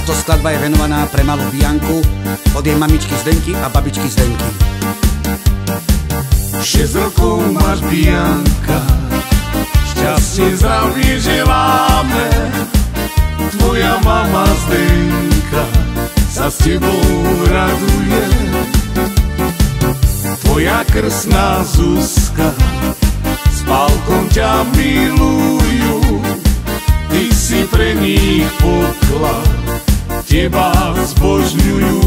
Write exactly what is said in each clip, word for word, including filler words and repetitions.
Táto skladba je venovaná pre malú Bianku od jej mamičky Zdenky a babičky Zdenky. Šesť rokov máš, Bianka, šťastie, zdravie želáme. Tvoja mama Zdenka sa s tebou raduje. Tvoja krstná Zuzka s Pálkom ťa milujú. Ty si pre nich poklad, teba zbožňujú.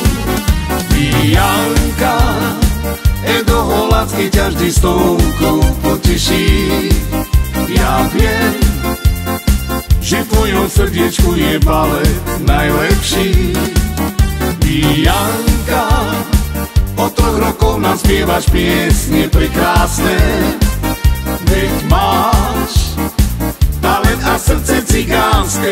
Bianka, Edo Holanský ťa vždy stovkou poteší. Ja viem, že v tvojom srdiečku je balet najlepší. Bianka, od troch rokov nám spievaš piesne prekrásne. Veď máš talent a srdce cigánske.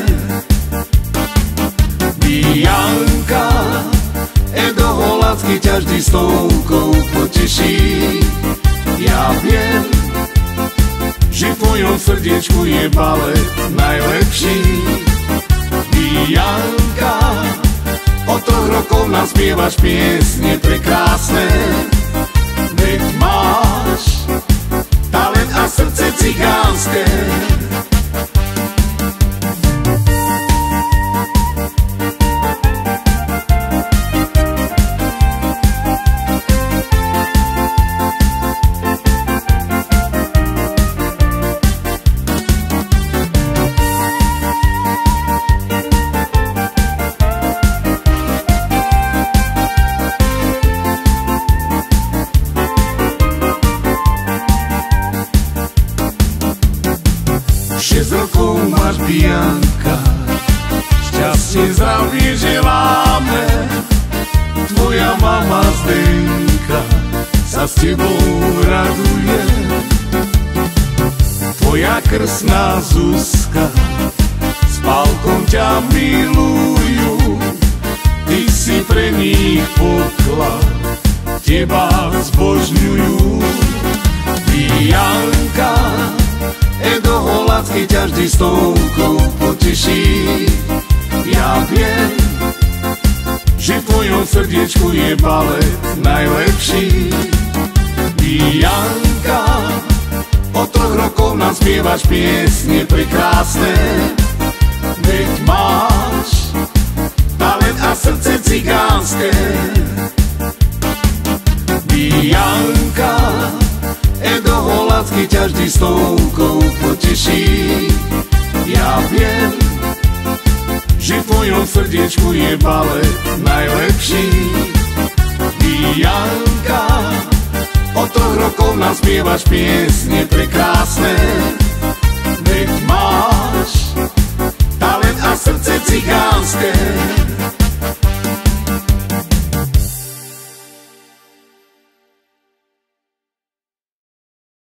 Bianka, Edo Holanský ťa vždy stovkou poteší. Ja viem, že v tvojom srdiečku je balet najlepší. Bianka, od troch rokov nám spievaš piesne prekrásne. Veď máš talent a srdce cigánske. Šesť rokov máš, Bianka, šťastie, zdravie želáme. Tvoja mama Zdenka sa s tebou raduje. Tvoja krstná Zuzka s Pálkom ťa milujú. Ty si pre nich poklad, teba zbožňujú. Bianka, Edo Holanský ťa vždy stovkou poteší. Ja viem, že v tvojom srdiečku je balet najlepší. Bianka, od troch rokov nám spievaš piesne prekrásne. Veď máš talent a srdce cigánske. Bianka, Edo Holanský ťa vždy stovkou poteší. Ja viem, že v tvojom srdiečku je balet najlepší. Bianka, od troch rokov nám spievaš piesne prekrásne.